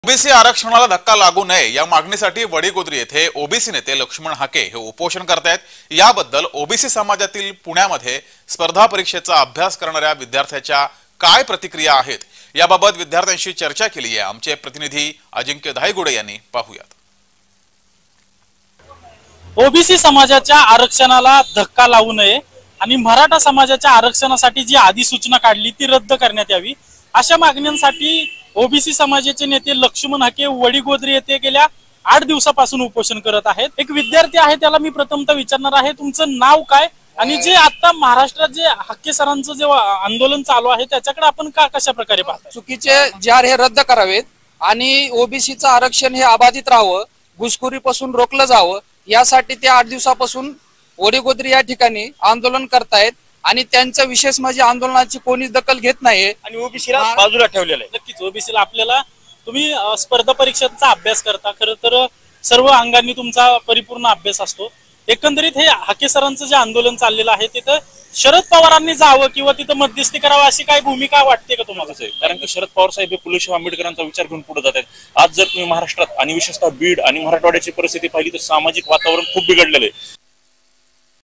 OBC आरक्षणाला धक्का लागू नये या मागणीसाठी वडीगोद्री येथे ओबीसी नेते लक्ष्मण हाके हे उपोषण करतायत। याबद्दल ओबीसी समाजातील पुण्यामध्ये स्पर्धा परीक्षेचा अभ्यास करणाऱ्या विद्यार्थ्यांच्या काय प्रतिक्रिया आहेत याबाबत विद्यार्थ्यांशी चर्चा केली आहे। आमचे प्रतिनिधी अजिंक्य धायगुडे यांनी पाहूयात। ओबीसी समाजाच्या आरक्षणाला धक्का लागू नये आणि मराठा समाजाच्या आरक्षणासाठी जी अधिसूचना काढली ती रद्द करण्यात यावी अशा मागण्यांसाठी ओबीसी समाजाचे नेते लक्ष्मण हाके वडीगोद्री येथे गेल्या 8 दिवसापासून उपोषण करत आहेत। एक विद्यार्थी आहे त्याला मी प्रथमतः विचारणार आहे, तुमचं नाव काय आणि जे आता महाराष्ट्रात जे हाके सरांचं जे आंदोलन चालू आहे त्याच्याकडे आपण कशा प्रकारे पाहता? चुकीचे जार हे रद्द करावेत आणि ओबीसीचं आरक्षण हे अबाधित राहावं, घुसखोरीपासून रोखलं जावं यासाठी ते 8 दिवसापासून वडीगोद्री या ठिकाणी आंदोलन करतायत आणि त्यांचं विशेष म्हणजे आंदोलनाची कोणीच दखल घेत नाहीये आणि ओबीसीला बाजूला ठेवलेलं आहे। नक्कीच ओबीसीला आपल्याला तुम्ही स्पर्धा परीक्षांचा अभ्यास करता, खरं तर सर्व अंगांनी तुमचा परिपूर्ण अभ्यास असतो। एकंदरीत हे हाके सरांचं जे आंदोलन चाललेलं आहे तिथं शरद पवारांनी जावं किंवा तिथं मध्यस्थी करावं अशी काय भूमिका वाटते का तुम्हाला? कारण की शरद पवार साहेब हे फुले शाहू आंबेडकरांचा विचार घेऊन पुढे जात आहेत। आज जर तुम्ही महाराष्ट्रात आणि विशेषतः बीड आणि मराठवाड्याची परिस्थिती पाहिली तर सामाजिक वातावरण खूप बिघडलेलं आहे।